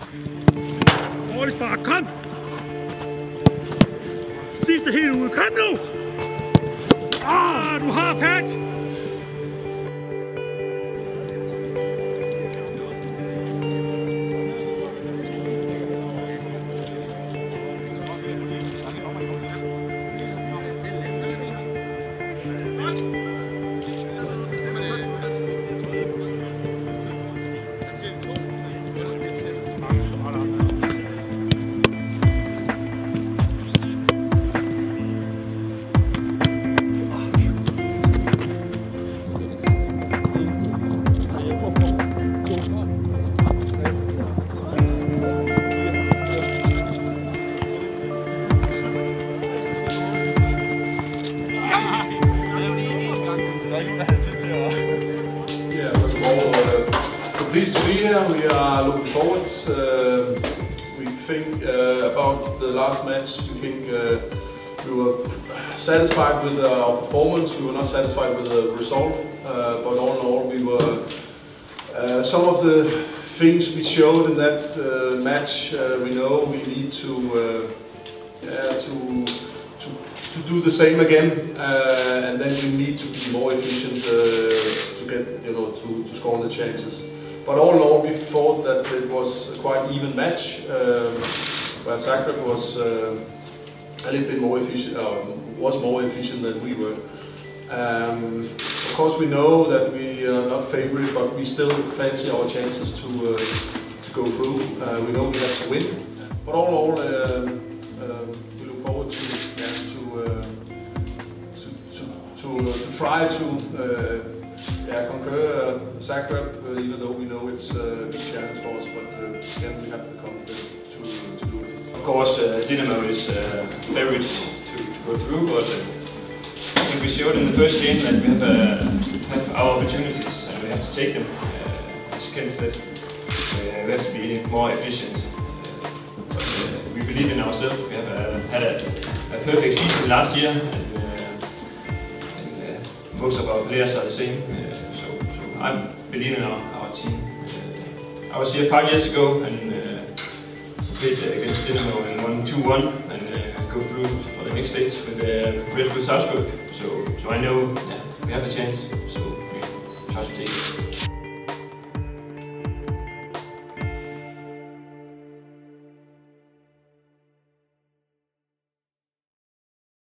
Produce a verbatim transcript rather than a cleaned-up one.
Dårligt spark, kom! Sidste helt ude, kom nu! Ah, du har pat! Yeah, first of all, uh, we're pleased to be here. We are looking forward. Uh, we think uh, about the last match. We think uh, we were satisfied with our performance. We were not satisfied with the result, uh, but all in all, we were. Uh, some of the things we showed in that uh, match, uh, we know we need to uh, yeah, to. To, to do the same again, uh, and then we need to be more efficient uh, to get, you know, to, to score the chances. But all in all, we thought that it was a quite even match, um, where Zagreb was uh, a little bit more efficient, uh, was more efficient than we were. Um, of course, we know that we are not favourite, but we still fancy our chances to uh, to go through. Uh, we know we have to win. But all in all, um, um, we look forward to. To, uh, to, to, to, uh, to try to uh, yeah, conquer uh, Zagreb, uh, even though we know it's uh, a big challenge for us, but uh, again we have the confidence to, to do it. Of course, uh, Dinamo is uh, favourite to, to go through, but uh, I think we showed in the first game that we have, uh, have our opportunities and we have to take them. Uh, as Ken said, uh, we have to be more efficient. Uh, but, uh, we believe in ourselves. We have uh, had a a perfect season last year, and, uh, and uh, most of our players are the same. Uh, so, so I believe in our, our team. Uh, I was here five years ago and uh, played uh, against Dinamo and won two one, and uh, go through for the next stage with uh, Red Bull Salzburg. So, so I know yeah, we have a chance. So we try to take it.